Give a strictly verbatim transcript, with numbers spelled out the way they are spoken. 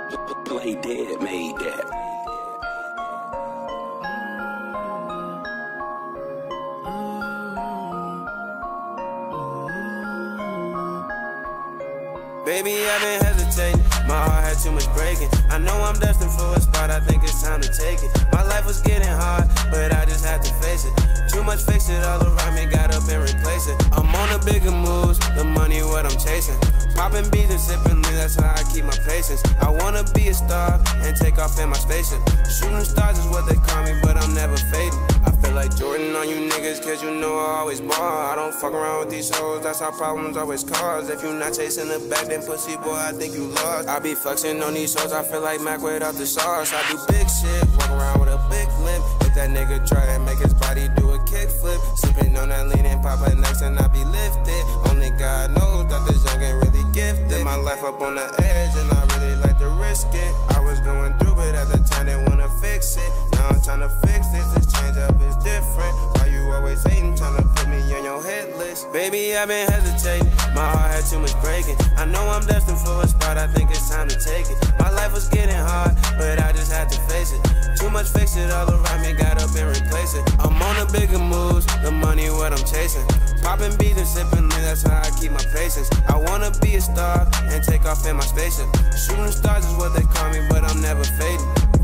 Play Dead made that. Baby, I've been hesitating, my heart had too much breaking. I know I'm destined for a spot, I think it's time to take it. My life was getting hard, but I just had to face it. Too much fix it all around me, got up and replace it. I'm on the bigger moves, the money what I'm chasing. Popping beats and sipping lean, that's how I keep my patience. I wanna be a star and take off in my spaceship. Shooting stars is what they call me, but I'm never fading. I feel like Jordan on you niggas, cause you know I always ball. I don't fuck around with these hoes, that's how problems always cause. If you not chasing the bag, then pussy boy, I think you lost. I be flexing on these hoes, I feel like Mac without the sauce. I do big shit, walk around with a big limp. If that nigga try and make his body do a kickflip, sipping on that lean and pop it next and I be lifted. Only God knows that this young ain't really gifted. My life up on the edge and I really like to risk it. I was going through it at the time, they wanna fix it. Now I'm trying to fix this, this change up is different. Why you always hating, trying to put me on your hit list? Baby, I've been hesitating, my heart had too much breaking. I know I'm destined for a spot, I think it's time to take it. My life was getting hard, but I just had to face it. Too much fix it all around me, got up and replace it. I'm on the bigger moves, the money what I'm chasing. Popping beats and sipping lean, that's how I keep my patience. I wanna be a star and take off in my spaceship. Shooting stars is what they call me, but I'm never fading.